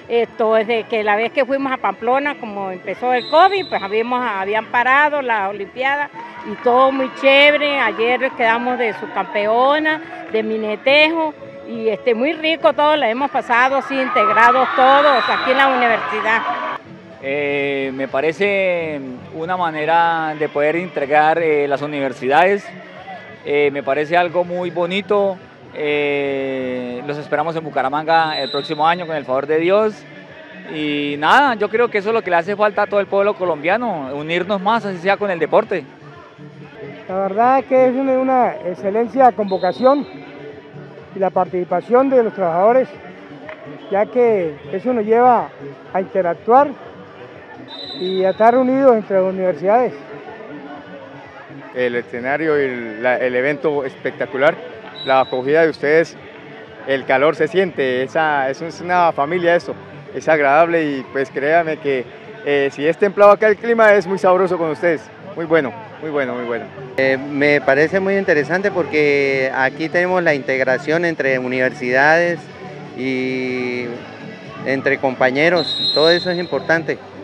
Desde que la vez que fuimos a Pamplona, como empezó el COVID, pues habían parado las Olimpiadas y todo muy chévere. Ayer quedamos de subcampeona, de minetejo y muy rico todo, la hemos pasado así integrados todos aquí en la universidad. Me parece una manera de poder entregar las universidades, me parece algo muy bonito. Los esperamos en Bucaramanga el próximo año con el favor de Dios y nada, yo creo que eso es lo que le hace falta a todo el pueblo colombiano, unirnos más, así sea con el deporte. La verdad es que es una excelente convocación y la participación de los trabajadores, ya que eso nos lleva a interactuar y a estar unidos entre las universidades. El escenario y el evento espectacular, la acogida de ustedes, el calor se siente, es una familia eso, es agradable y pues créanme que si es templado acá el clima es muy sabroso con ustedes, muy bueno, muy bueno, muy bueno. Me parece muy interesante porque aquí tenemos la integración entre universidades y entre compañeros, todo eso es importante.